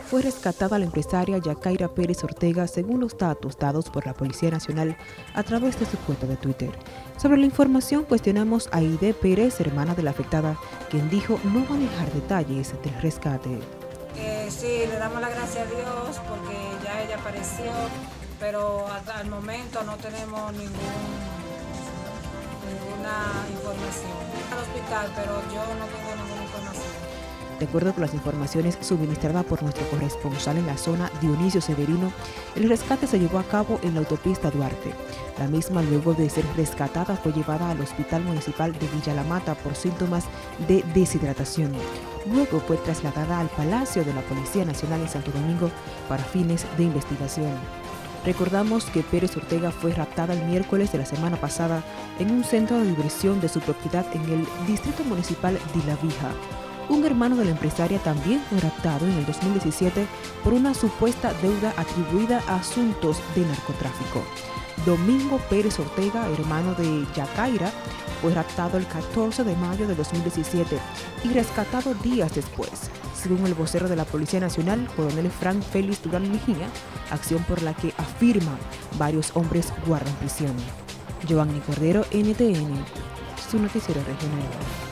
fue rescatada la empresaria Yacaira Pérez Ortega según los datos dados por la Policía Nacional a través de su cuenta de Twitter. Sobre la información cuestionamos a Aide Pérez, hermana de la afectada, quien dijo no manejar detalles del rescate. Sí, le damos las gracias a Dios porque ya ella apareció, pero hasta el momento no tenemos ninguna información. Al hospital, pero yo no tengo ninguna información. De acuerdo con las informaciones suministradas por nuestro corresponsal en la zona, Dionisio Severino, el rescate se llevó a cabo en la autopista Duarte. La misma, luego de ser rescatada, fue llevada al Hospital Municipal de Villa La Mata por síntomas de deshidratación. Luego fue trasladada al Palacio de la Policía Nacional en Santo Domingo para fines de investigación. Recordamos que Pérez Ortega fue raptada el miércoles de la semana pasada en un centro de diversión de su propiedad en el Distrito Municipal de La Vija. Un hermano de la empresaria también fue raptado en el 2017 por una supuesta deuda atribuida a asuntos de narcotráfico. Domingo Pérez Ortega, hermano de Yacaira, fue raptado el 14 de mayo de 2017 y rescatado días después, según el vocero de la Policía Nacional, coronel Frank Félix Durán Mejía, acción por la que afirma varios hombres guardan prisión. Giovanni Cordero, NTN, su noticiero regional.